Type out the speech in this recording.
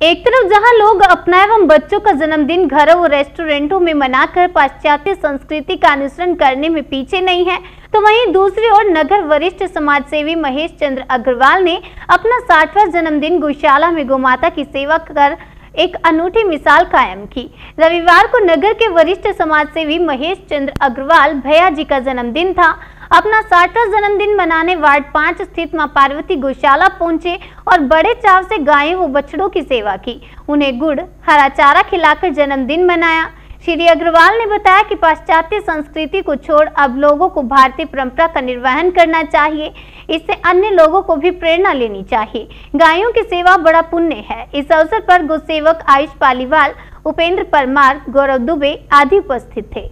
एक तरफ जहां लोग अपना एवं बच्चों का जन्मदिन घरों और रेस्टोरेंटों में मनाकर पाश्चात्य संस्कृति का अनुसरण करने में पीछे नहीं है, तो वहीं दूसरी ओर नगर वरिष्ठ समाजसेवी महेश चंद्र अग्रवाल ने अपना 60वां जन्मदिन गौशाला में गौमाता की सेवा कर एक अनूठी मिसाल कायम की। रविवार को नगर के वरिष्ठ समाजसेवी महेश चंद्र अग्रवाल भैया जी का जन्मदिन था। अपना 60वां जन्मदिन मनाने वार्ड 5 स्थित मां पार्वती गौशाला पहुंचे और बड़े चाव से गायों व बछड़ों की सेवा की, उन्हें गुड़ हरा चारा खिलाकर जन्मदिन मनाया। श्री अग्रवाल ने बताया कि पाश्चात्य संस्कृति को छोड़ अब लोगों को भारतीय परंपरा का निर्वहन करना चाहिए, इससे अन्य लोगों को भी प्रेरणा लेनी चाहिए। गायों की सेवा बड़ा पुण्य है। इस अवसर पर गौसेवक आयुष पालीवाल, उपेंद्र परमार, गौरव दुबे आदि उपस्थित थे।